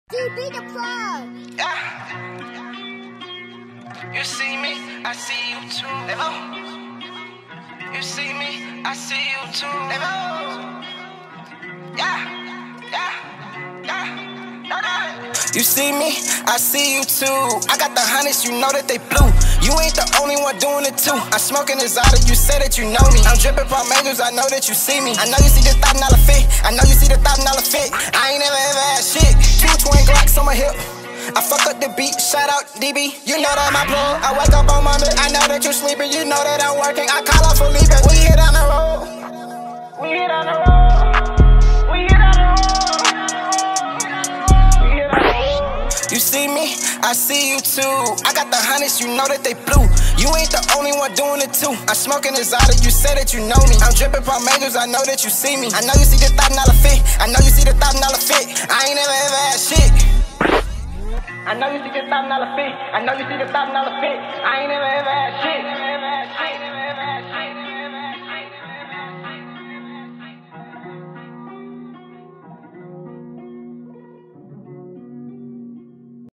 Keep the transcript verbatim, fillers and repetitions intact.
D B the plug. Yeah. You see me, I see you too. Hello. You see me, I see you too. Hello. Yeah, yeah, yeah, yeah. You see me, I see you too. I got the hundreds, you know that they blue. You ain't the only one doing it too. I'm smoking exotic, you say that you know me. I'm dripping from angels, I know that you see me. I know you see the thousand dollar fit. I know you see the thousand dollar fit. I ain't never ever had shit. Two twin Glocks on my hip. I fuck up the beat, shout out D B. You know that my plug. I wake up on Monday. I know that you sleeping. You know that I'm working. I call out for leaving. We hit on the road. We hit on the road. We hit on the road. We hit on the road. You see me, I see you too. I got the hundreds, you know that they blue. You ain't the only one doing it too. I'm smoking exotic, you say that you know me. I'm dripping from angels, I know that you see me. I know you see the thousand dollar fit. I know you see the thousand dollar fit. I ain't never ever had shit. I know you see the thousand dollar fit. I know you see the thousand dollar fit. I ain't never ever had shit.